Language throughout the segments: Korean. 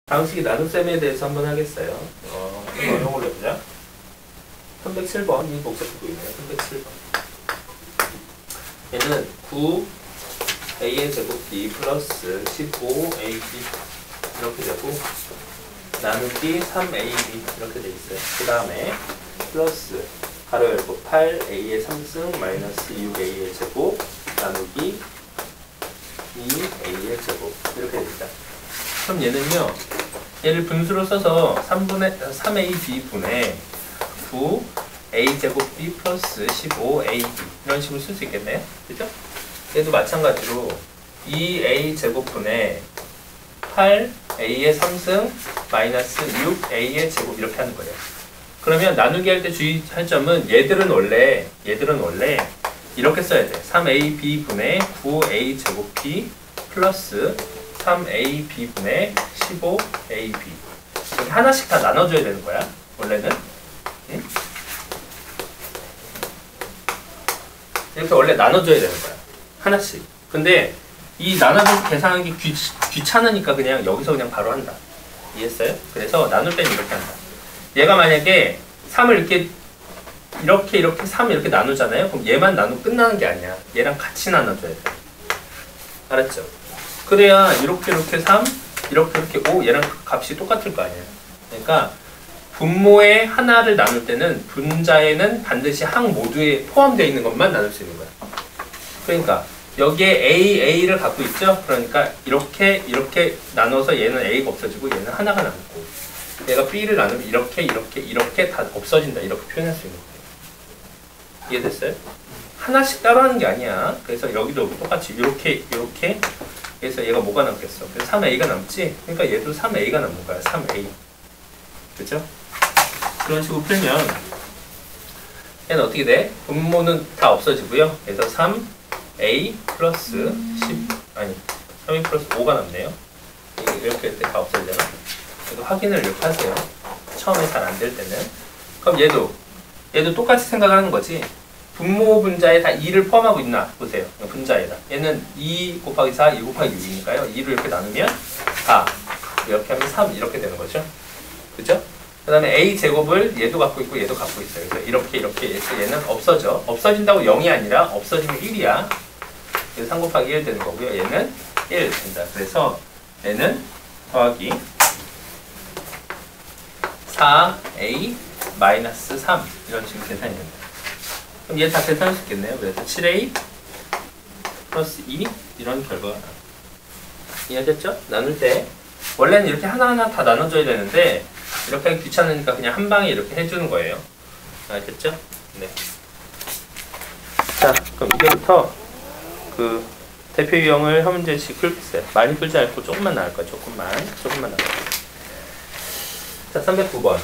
방식이 나눗셈에 대해서 한번 하겠어요. 어려운 걸로 해보자. 307번, 이 복잡해 보이네요. 307번. 얘는 9a의 제곱 b 플러스 15ab 이렇게 되고, 나누기 3ab 이렇게 돼 있어요. 그 다음에 플러스 가로 열고 8a의 3승 마이너스 6a의 제곱 나누기 2a의 제곱 이렇게 됩니다. 그럼 얘는요, 얘를 분수로 써서 3ab 분의 9a 제곱 b 플러스 15ab 이런 식으로 쓸 수 있겠네요. 그죠? 얘도 마찬가지로 2a 제곱 분의 8a의 3승 마이너스 6a의 제곱 이렇게 하는 거예요. 그러면 나누기 할 때 주의할 점은 얘들은 원래 이렇게 써야 돼. 3ab 분의 9a 제곱 b 플러스 3ab 분의 15ab 이렇게 하나씩 다 나눠줘야 되는 거야. 원래는 응? 이렇게 원래 나눠줘야 되는 거야. 하나씩. 근데 이 나눠줘서 계산하기 귀찮으니까 그냥 여기서 그냥 바로 한다. 이해했어요? 그래서 나눌 때는 이렇게 한다. 얘가 만약에 3을 이렇게 3 이렇게 나누잖아요. 그럼 얘만 나누고 끝나는 게 아니야. 얘랑 같이 나눠줘야 돼. 알았죠? 그래야 이렇게 3, 이렇게 5 얘랑 값이 똑같을 거 아니에요. 그러니까 분모의 하나를 나눌 때는 분자에는 반드시 항 모두에 포함되어 있는 것만 나눌 수 있는 거야. 그러니까 여기에 a를 갖고 있죠. 그러니까 이렇게 나눠서 얘는 a가 없어지고 얘는 하나가 남고, 얘가 b를 나누면 이렇게 다 없어진다. 이렇게 표현할 수 있는 거예요. 이해됐어요? 하나씩 따로 하는 게 아니야. 그래서 여기도 똑같이 이렇게 그래서 얘가 뭐가 남겠어? 그래서 3a가 남지? 그러니까 얘도 3a가 남는 거야. 3a. 그죠? 그런 식으로 풀면 얘는 어떻게 돼? 분모는 다 없어지고요. 그래서 3a 플러스 3a 플러스 5가 남네요. 이렇게 할 때 다 없어지잖아. 그래서 확인을 이렇게 하세요. 처음에 잘 안 될 때는. 그럼 얘도 똑같이 생각하는 거지. 분모 분자에 다 2를 포함하고 있나? 보세요. 분자에다. 얘는 2 곱하기 4, 2 곱하기 6이니까요. 2를 이렇게 나누면 4. 이렇게 하면 3 이렇게 되는 거죠. 그죠? 그 다음에 a 제곱을 얘도 갖고 있고 얘도 갖고 있어요. 그래서 이렇게 해서 얘는 없어져. 없어진다고 0이 아니라 없어지면 1이야. 그래서 3 곱하기 1 되는 거고요. 얘는 1 된다. 그래서 얘는 더하기 4a 마이너스 3 이런 식으로 계산이 됩니다. 그럼 얘 다 계산할 수 있겠네요. 그래서 7a 플러스 2 이런 결과가 나와요. 이해됐죠? 나눌 때 원래는 이렇게 하나하나 다 나눠줘야 되는데 이렇게 하기 귀찮으니까 그냥 한 방에 이렇게 해주는 거예요. 알겠죠? 네. 자, 그럼 이제부터 그 대표 유형을 한 문제씩 풀겠어요. 많이 풀지 않고 조금만 나올 거예요. 조금만 나올 거예요. 자, 309번.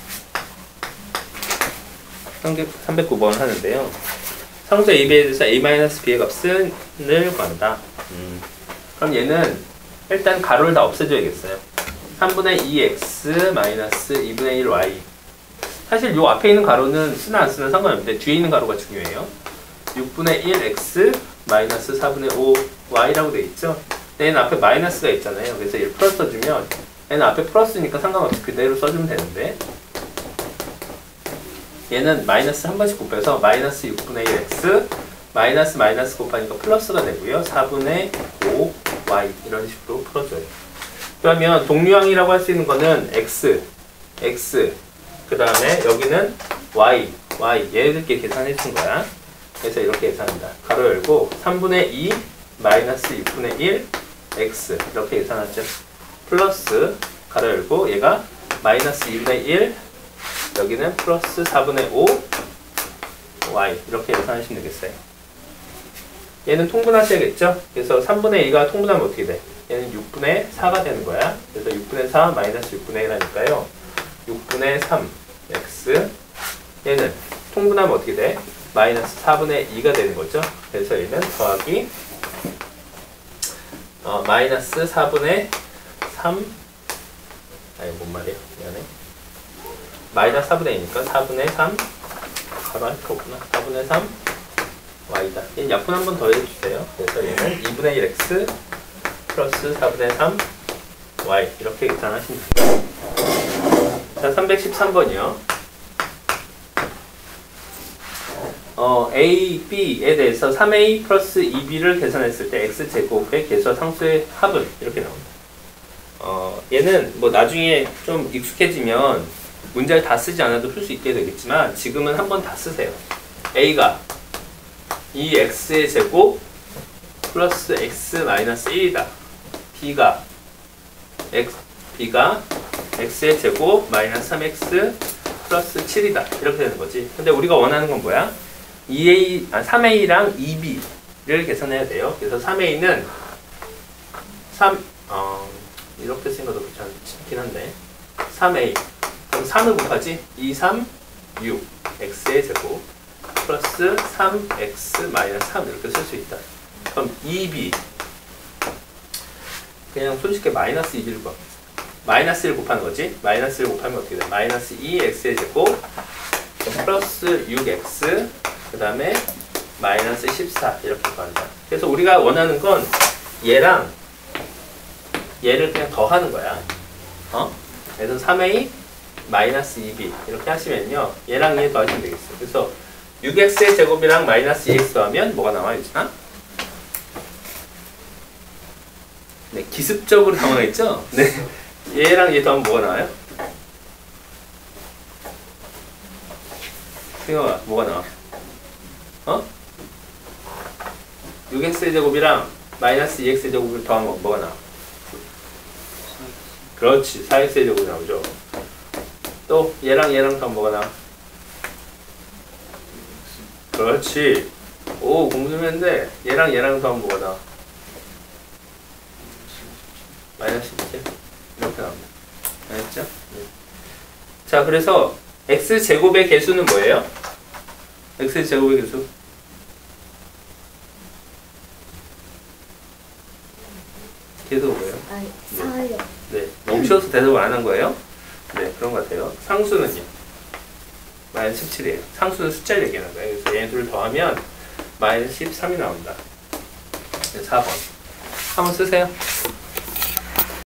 309번 하는데요. 상수 AB에 대해서 A-B의 값을 구한다. 그럼 얘는 일단 가로를 다 없애줘야겠어요. 3분의 2x 마이너스 2분의 1y. 사실 요 앞에 있는 가로는 쓰나 안 쓰나 상관없는데 뒤에 있는 가로가 중요해요. 6분의 1x 마이너스 4분의 5y라고 돼 있죠. 얘는 앞에 마이너스가 있잖아요. 그래서 얘를 플러스 써주면 얘는 앞에 플러스니까 상관없이 그대로 써주면 되는데, 얘는 마이너스 한 번씩 곱해서 마이너스 6분의 1x 마이너스 곱하니까 플러스가 되고요. 4분의 5y 이런 식으로 풀어줘요. 그러면 동류항이라고 할 수 있는 거는 x 그 다음에 여기는 y 얘들끼리 계산해 준 거야. 그래서 이렇게 계산한다. 가로 열고 3분의 2 마이너스 6분의 1 x 이렇게 계산하죠. 플러스 가로 열고 얘가 마이너스 2분의 1 여기는 플러스 4분의 5 y 이렇게 계산하시면 되겠어요. 얘는 통분하셔야겠죠? 그래서 3분의 2가 통분하면 어떻게 돼? 얘는 6분의 4가 되는 거야. 그래서 6분의 4 마이너스 6분의 1 하니까요. 6분의 3 x 얘는 통분하면 어떻게 돼? 마이너스 4분의 2가 되는 거죠. 그래서 얘는 더하기 마이너스 4분의 3 아니 뭔 말이에요? 미안해. 마이너스 4분의 2니까 4분의 3 바로 할 거 없구나. 4분의 3 y다. 얘는 약분 한 번 더 해주세요. 그래서 얘는 2분의 1x 플러스 4분의 3 y 이렇게 계산하시면 돼요. 자, 313번이요. a, b에 대해서 3a 플러스 2b를 계산했을 때 x제곱의 개수와 상수의 합은 이렇게 나옵니다. 얘는 뭐 나중에 좀 익숙해지면 문제를 다 쓰지 않아도 풀 수 있게 되겠지만 지금은 한번 다 쓰세요. a가 2x의 제곱 플러스 x 마이너스 1이다. b가 x의 제곱 마이너스 3x 플러스 7이다. 이렇게 되는 거지. 근데 우리가 원하는 건 뭐야? 3a랑 2b를 계산해야 돼요. 그래서 3a는 이렇게 쓴 것도 괜찮긴 한데 3a 그럼 3을 곱하지? 2, 3, 6 x의 제곱 플러스 3x 마이너스 3 이렇게 쓸 수 있다. 그럼 2b 그냥 손쉽게 마이너스 2b를 곱하겠습니다. 마이너스 1 곱하는 거지? 마이너스 1 곱하면 어떻게 돼? 마이너스 2x의 제곱 플러스 6x 그 다음에 마이너스 14 이렇게 구한다. 그래서 우리가 원하는 건 얘랑 얘를 그냥 더하는 거야. 그래서 3a 마이너스 2b 이렇게 하시면요. 얘랑 얘 더하시면 되겠어요. 그래서 6x의 제곱이랑 마이너스 2x 더하면 뭐가 나와요? 유진아? 네, 기습적으로 당황했죠? 네. 얘랑 얘 더하면 뭐가 나와요? 승혁아, 뭐가 나와? 6x의 제곱이랑 마이너스 2x의 제곱을 더하면 뭐가 나와? 그렇지, 4x의 제곱이 나오죠. 또 얘랑 더하면 뭐가 나와? 그렇지. 오, 공부 좀 했는데 얘랑 더하면 뭐가 나와? 마이너스 17 이렇게 나옵니다. 알겠죠? 네. 자, 그래서 x제곱의 개수는 뭐예요? x제곱의 개수? 개수가 뭐예요? 4요. 네, 너무 쉬워서 대답을 안 한 거예요? 네, 그런 것 같아요. 상수는요? 마이너스 17이에요. 상수는 숫자를 얘기하는 거예요. 그래서 얘네 둘을 더하면 마이너스 13이 나온다. 네, 4번. 한번 쓰세요.